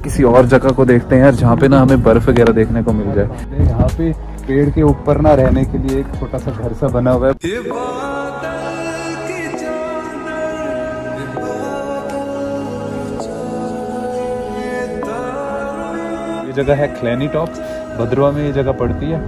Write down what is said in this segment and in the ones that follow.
किसी और जगह को देखते हैं यार, जहाँ पे ना हमें बर्फ वगैरह देखने को मिल जाए। यहाँ पे पेड़ के ऊपर ना रहने के लिए एक छोटा सा घर सा बना हुआ है। ये जगह है क्लैनी टॉप, भद्रवा में ये जगह पड़ती है।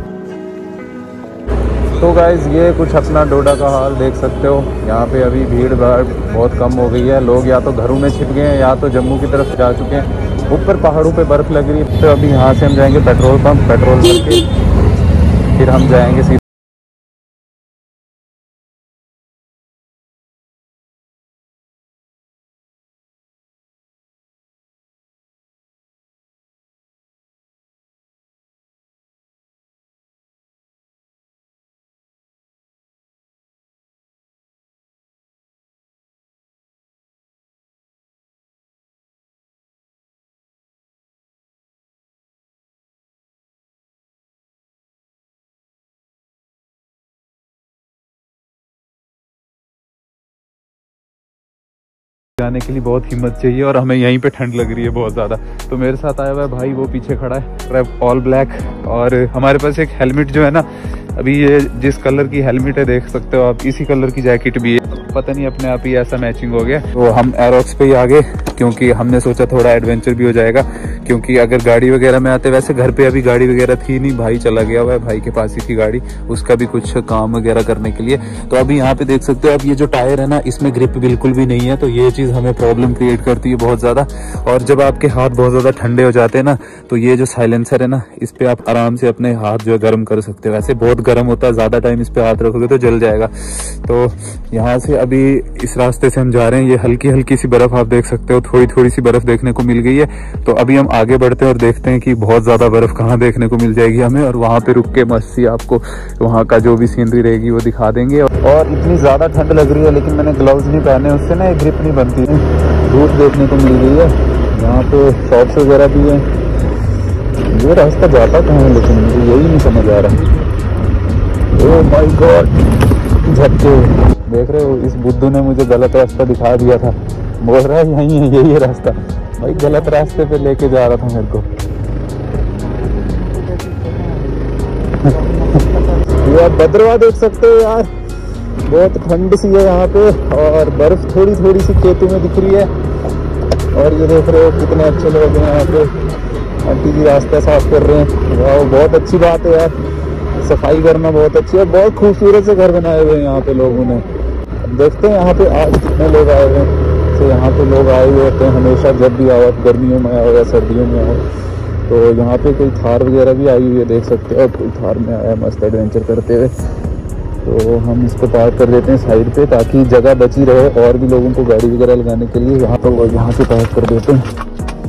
तो गाइज ये कुछ अपना डोडा का हाल देख सकते हो। यहाँ पे अभी भीड़ भाड़ बहुत कम हो गई है, लोग या तो घरों में छिप गए हैं या तो जम्मू की तरफ जा चुके हैं। ऊपर पहाड़ों पे बर्फ़ लग रही है। तो अभी यहाँ से हम जाएंगे पेट्रोल पंप, पेट्रोल करके फिर हम जाएंगे सीधे। जाने के लिए बहुत हिम्मत चाहिए और हमें यहीं पे ठंड लग रही है बहुत ज़्यादा। तो मेरे साथ आया हुआ है भाई, वो पीछे खड़ा है, ऑल ब्लैक। और हमारे पास एक हेलमेट जो है ना, अभी ये जिस कलर की हेलमेट है देख सकते हो आप, इसी कलर की जैकेट भी है। पता नहीं अपने आप ही ऐसा मैचिंग हो गया। तो हम एरोक्स पे ही आ गए क्योंकि हमने सोचा थोड़ा एडवेंचर भी हो जाएगा। क्योंकि अगर गाड़ी वगैरह में आते, वैसे घर पे अभी गाड़ी वगैरह थी नहीं, भाई चला गया हुआ है, भाई के पास ही थी गाड़ी, उसका भी कुछ काम वगैरह करने के लिए। तो अभी यहाँ पे देख सकते हो, अब ये जो टायर है ना, इसमें ग्रिप बिल्कुल भी नहीं है। तो ये चीज़ हमें प्रॉब्लम क्रिएट करती है बहुत ज़्यादा। और जब आपके हाथ बहुत ज़्यादा ठंडे हो जाते हैं ना, तो ये जो साइलेंसर है ना, इस पर आप आराम से अपने हाथ जो है गर्म कर सकते हो। वैसे बहुत गर्म होता है, ज़्यादा टाइम इस पर हाथ रखोगे तो जल जाएगा। तो यहाँ से अभी इस रास्ते से हम जा रहे हैं। ये हल्की हल्की सी बर्फ आप देख सकते हो, थोड़ी थोड़ी सी बर्फ देखने को मिल गई है। तो अभी हम आगे बढ़ते हैं और देखते हैं कि बहुत ज्यादा बर्फ कहाँ देखने को मिल जाएगी हमें। और वहां पे रुक के मस्त सी आपको वहां का जो भी सीनरी रहेगी वो दिखा देंगे। और इतनी ज्यादा ठंड लग रही है, लेकिन मैंने ग्लव्स नहीं पहने, उससे ना ग्रिप नहीं बनती है। धूप देखने को मिल गई है। यहाँ पे शॉप्स वगैरह भी है। ये रास्ता जाता कहाँ है, लेकिन मुझे यही नहीं समझ आ रहा। ओह माय गॉड, झटके देख रहे हो, इस बुद्धू ने मुझे गलत रास्ता दिखा दिया था। बोल रहा है यही है, यही है रास्ता। भाई गलत रास्ते पे लेके जा रहा था मेरे को। ये भद्रवा देख सकते हो यार, बहुत ठंड सी है यहाँ पे और बर्फ थोड़ी थोड़ी सी खेतों में दिख रही है। और ये देख रहे हो कितने अच्छे लोग हैं यहाँ पे, आंटी जी रास्ता साफ कर रहे हैं। वाह, बहुत अच्छी बात है यार, सफाई करना बहुत अच्छी है। बहुत खूबसूरत से घर बनाए हुए हैं यहाँ पे लोगों ने। देखते हैं यहाँ पे आज कितने लोग आए हुए हैं। तो यहाँ पे लोग आए हुए होते हैं हमेशा, जब भी आओ, गर्मियों में आओ या सर्दियों में आओ। तो यहाँ पे कोई थार वगैरह भी आई हुई है, देख सकते हो। कोई थार में आया मस्त एडवेंचर करते हुए। तो हम इसको पार्क कर देते हैं साइड पे, ताकि जगह बची रहे और भी लोगों को गाड़ी वगैरह लगाने के लिए। यहाँ तो यहाँ से पार्क कर देते हैं।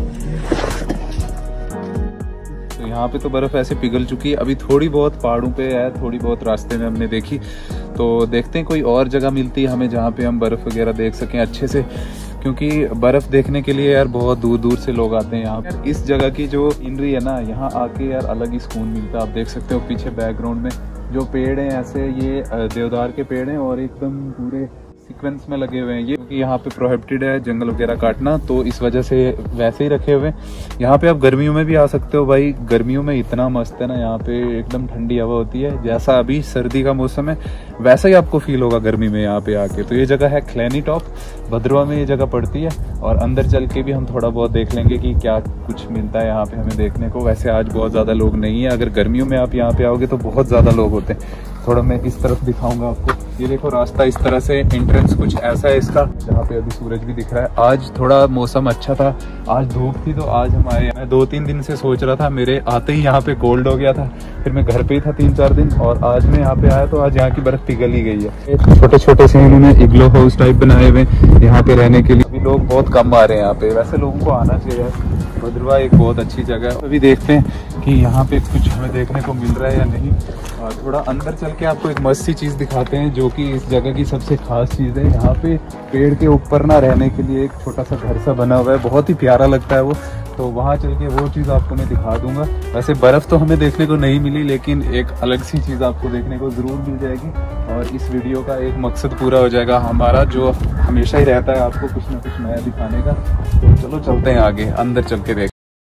यहाँ पे तो बर्फ़ ऐसे पिघल चुकी है। अभी थोड़ी बहुत पहाड़ों पे है, थोड़ी बहुत रास्ते में हमने देखी। तो देखते हैं कोई और जगह मिलती है हमें जहाँ पे हम बर्फ़ वगैरह देख सकें अच्छे से। क्योंकि बर्फ़ देखने के लिए यार बहुत दूर दूर से लोग आते हैं यहाँ पे। इस जगह की जो सीनरी है ना, यहाँ आके यार अलग ही सुकून मिलता है। आप देख सकते हो पीछे बैकग्राउंड में जो पेड़ हैं, ऐसे ये देवदार के पेड़ हैं और एकदम पूरे सीक्वेंस में लगे हुए हैं। ये क्योंकि यहाँ पे प्रोहिबिटेड है जंगल वगैरह काटना, तो इस वजह से वैसे ही रखे हुए हैं। यहाँ पे आप गर्मियों में भी आ सकते हो भाई, गर्मियों में इतना मस्त है ना, यहाँ पे एकदम ठंडी हवा होती है। जैसा अभी सर्दी का मौसम है वैसा ही आपको फील होगा गर्मी में यहाँ पे आके। तो ये जगह है क्लैनी टॉप, भद्रवा में ये जगह पड़ती है। और अंदर चल के भी हम थोड़ा बहुत देख लेंगे कि क्या कुछ मिलता है यहाँ पे हमें देखने को। वैसे आज बहुत ज़्यादा लोग नहीं है, अगर गर्मियों में आप यहाँ पे आओगे तो बहुत ज़्यादा लोग होते हैं। थोड़ा मैं इस तरफ दिखाऊंगा आपको। ये देखो रास्ता इस तरह से, एंट्रेंस कुछ ऐसा है इसका, जहाँ पे अभी सूरज भी दिख रहा है। आज थोड़ा मौसम अच्छा था, आज धूप थी, तो आज हमारे मैं 2-3 दिन से सोच रहा था, मेरे आते ही यहाँ पे कोल्ड हो गया था। फिर मैं घर पे ही था 3-4 दिन, और आज मैं यहाँ पे आया तो आज यहाँ की बर्फ पिघल ही गई है। छोटे छोटे से इन्होंने इग्लो हाउस टाइप बनाए हुए यहाँ पे रहने के लिए। अभी लोग बहुत कम आ रहे हैं यहाँ पे, वैसे लोगों को आना चाहिए। भद्रवा एक बहुत अच्छी जगह है। अभी देखते हैं कि यहाँ पे कुछ हमें देखने को मिल रहा है या नहीं। थोड़ा अंदर चल के आपको एक मस्त सी चीज़ दिखाते हैं, जो कि इस जगह की सबसे खास चीज़ है। यहाँ पे पेड़ के ऊपर ना रहने के लिए एक छोटा सा घर सा बना हुआ है, बहुत ही प्यारा लगता है वो। तो वहाँ चल के वो चीज़ आपको मैं दिखा दूंगा। वैसे बर्फ़ तो हमें देखने को नहीं मिली, लेकिन एक अलग सी चीज़ आपको देखने को ज़रूर मिल जाएगी। और इस वीडियो का एक मकसद पूरा हो जाएगा हमारा, जो हमेशा ही रहता है आपको कुछ ना कुछ नया दिखाने का। तो चलो चलते हैं आगे, अंदर चल के देख।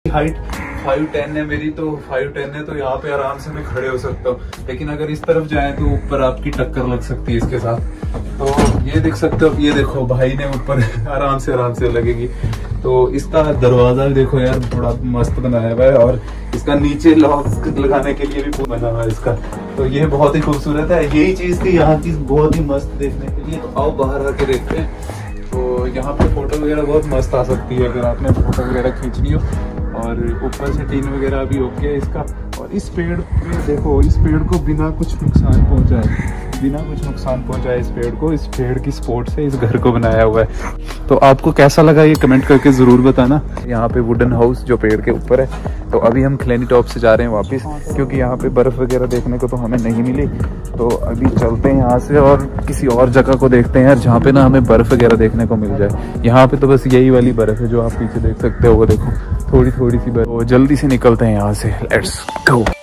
हाइट 5'10" है मेरी, तो 5'10" है तो यहाँ पे आराम से मैं खड़े हो सकता हूँ। लेकिन अगर इस तरफ जाए तो ऊपर आपकी टक्कर लग सकती है इसके साथ। तो ये देख सकते हो, ये देखो भाई ने ऊपर आराम से लगेगी। तो इसका दरवाजा भी देखो यार, बड़ा मस्त बनाया हुआ है, और इसका नीचे लॉक लगाने के लिए भी बना हुआ है इसका। तो ये बहुत ही खूबसूरत है। यही चीज थी यहाँ की बहुत ही मस्त देखने के लिए। तो आओ बाहर आके देखते हैं। तो यहाँ पे फोटो वगैरह बहुत मस्त आ सकती है अगर आपने फोटो वगैरह खींचनी हो। और ऊपर से टीन वगैरह भी ओके है इसका। और इस पेड़ पे देखो, इस पेड़ को बिना कुछ नुकसान पहुंचाए, इस पेड़ की सपोर्ट से इस घर को बनाया हुआ है। तो आपको कैसा लगा ये कमेंट करके जरूर बताना। यहाँ पे वुडन हाउस जो पेड़ के ऊपर है। तो अभी हम खिलैनी टॉप से जा रहे हैं वापस, क्योंकि यहाँ पे बर्फ वगैरह देखने को तो हमें नहीं मिली। तो अभी चलते हैं यहाँ से और किसी और जगह को देखते हैं यार, जहाँ पे ना हमें बर्फ वगैरह देखने को मिल जाए। यहाँ पे तो बस यही वाली बर्फ है जो आप पीछे देख सकते हो, वो देखो थोड़ी सी बर्फ। तो जल्दी से निकलते हैं यहाँ से, लेट्स गो।